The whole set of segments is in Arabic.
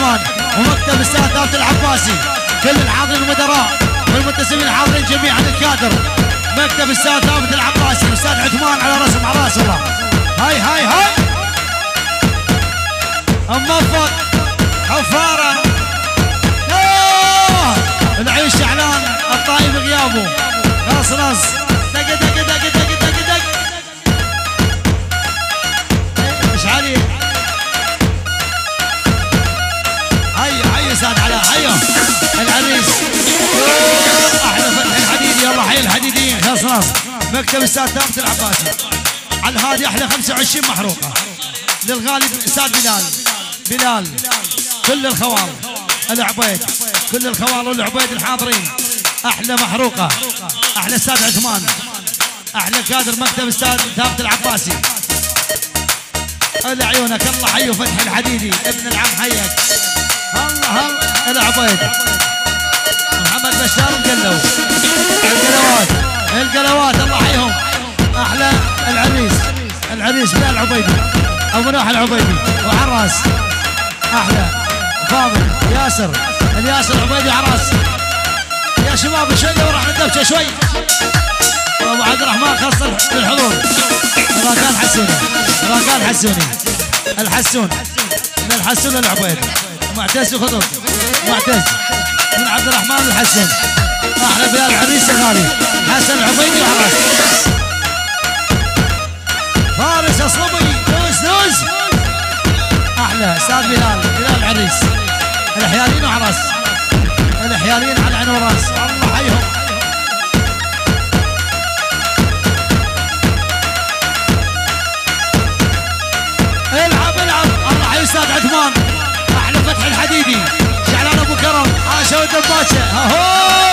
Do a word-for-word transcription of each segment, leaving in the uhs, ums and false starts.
عثمان ومكتب الاستاذ ثابت العباسي، كل الحاضرين المدراء والمنتسبين الحاضرين جميعا الكادر، مكتب الاستاذ ثابت العباسي الاستاذ عثمان على راسهم على راس الله. هاي هاي هاي موفق حفاره العيش اعلان الطايب غيابه نص نص دق دق دق دق دق دق ايش عليه. هيا هيا استاذ علاء هيا العريس احلى فتح الحديدي. يلا حي الحديديين نص نص مكتب الاستاذ ثابت العباسي على الهادي احلى خمسة وعشرين محروقه للغالي الاستاذ بلال بلال كل الخوال العبيد كل الخوال والعبيد الحاضرين احلى محروقه احلى استاذ عثمان احلى كادر مكتب استاذ ثابت العباسي. الى عيونك الله حي فتح الحديدي ابن العم حيك الله الله العبيد محمد بشار مقلو القلوات القلوات الله حيهم احلى العريس العريس بلال العبيدي ابو نوح العبيدي وعراس احلى فاضل ياسر الياسر العبيدي عراس. يا شباب شوي وراح ندبشه شوي. ابو عبد الرحمن خاصه للحضور راكان حسوني راكان حسوني الحسون من الحسون العبيد معتز خطب معتز من عبد الرحمن الحسون احلى بلال العريس الغالي حسن العبيدي وعراس. فارس اصلبي دوز دوز احلى استاذ بلال بلال العريس الحيالين وعراس الحيالين على عين وراس الله حيهم. العب العب الله حي استاذ عثمان احلى فتح الحديدي شعلان ابو كرم عاشا ودباشه اهو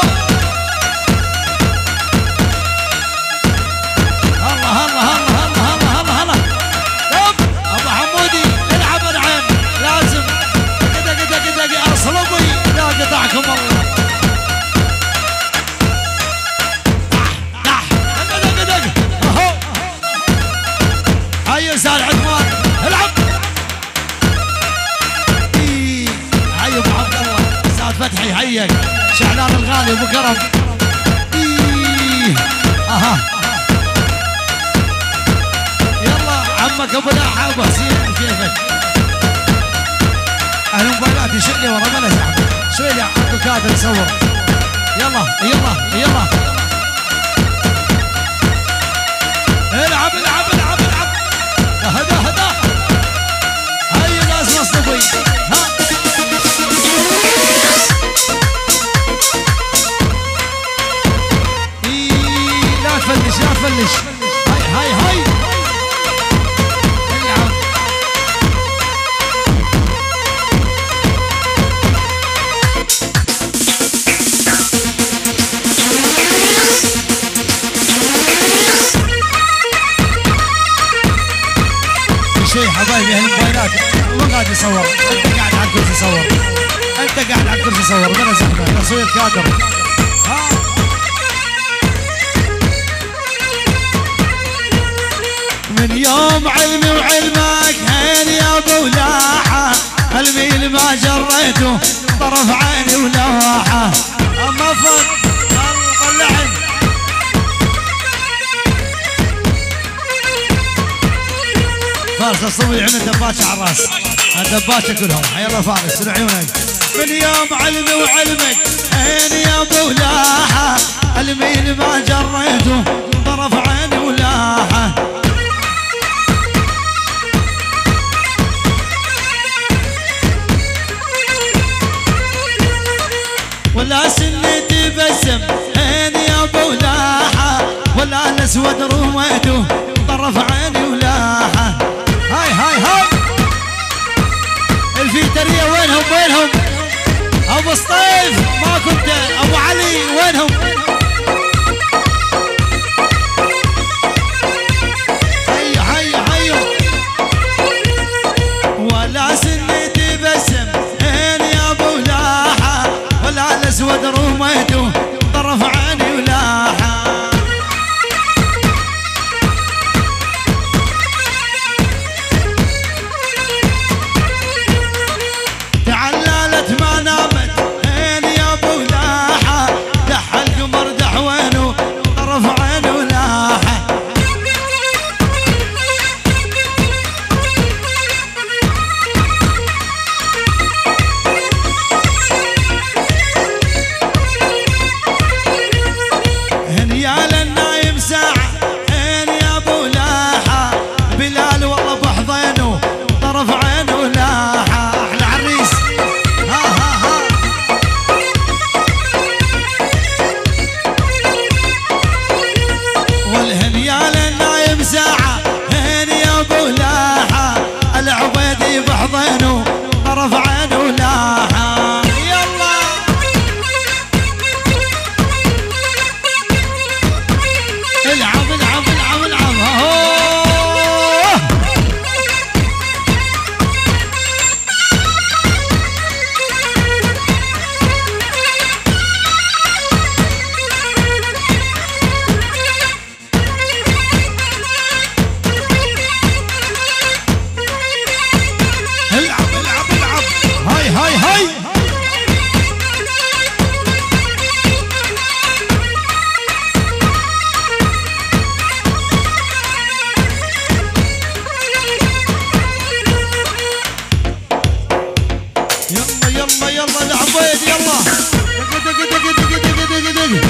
الله الله الله الله الله الله ابو حمودي العب العب لازم كده كده كده اصلبي لا قطعكم الله دق دق دق اهو هيا استاذ عثمان العب هيا ابو عبد الله استاذ فتحي هيك شعلان الغالي ابو كرم اها يلا عمك ابو لاحه ابو حسين كيفك اهل موبايلات يشق لي ورا بلا زحمه شوي لي اكو كادر يصور. يلا يلا يلا العب العب العب العب هدا هدا هيا ناس مصطفي ها إيه لا تفلش لا تفلش هاي هاي هاي العب شيء حبايبي هالموبايلات ما قاعد يصور انت قاعد على الكرسي صور انت قاعد على الكرسي صور بلا زحمه تصوير كادر. ها من يوم علمي وعلمك هين يا ابو لاحه الميل ما جريته طرف عيني ولواحه اما فوق طلعن فارس الصبي عند الدباشه على الراس الدباشه كلهم حي الله فارس سر عيونك. من يوم علمي وعلمك هين يا ابو لاحه الميل ما جريته طرف عيني ولاحه ولا سنتي بسم هين يا ابو لاحه ولا الاسود رويته طرف عيني ولاحه. هاي هاي هاي الفيتريه وينهم وينهم ابو سطيف ما كنت ابو علي وينهم. هيا هيا هيا ولا سنتي بسم هين يا ابو لاحه ولا الاسود رميته طرف عيني ولاحه. تعال يلا يلا يلا العبيد يلا دق دق دق دق دق دق دق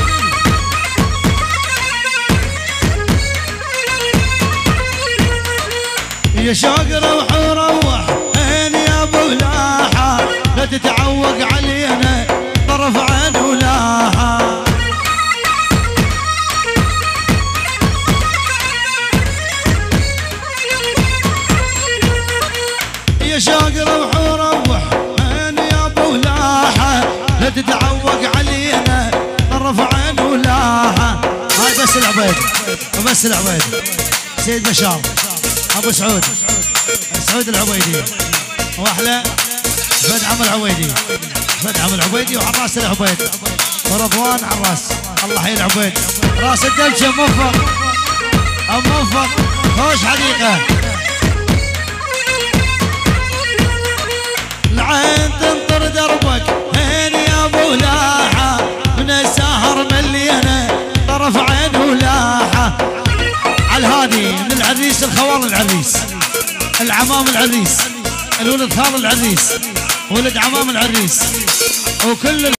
يا شوق روح وروح هين يا ابو لاحة لا تتعوق علينا طرف عين ولاحة يا شوق روح وروح هين يا ابو لاحة لا تتعوق علينا طرف عين ولاحة. هاي بس العبيد وبس العبيد سيد بشار ابو سعود سعود العبيدي واحلى فدعم العبيدي فدعم العبيدي وعراس العبيد ورضوان عراس. الله حي العبيد راس الدلشه موفق ام موفق خوش حديقه. العين تنطر دربك هين يا ابو لاحه من السهر ملينا طرف عين ولاحه. على الهادي من العريس الخوال العريس العمام العريس الولد خال العريس ولد عمام العريس وكل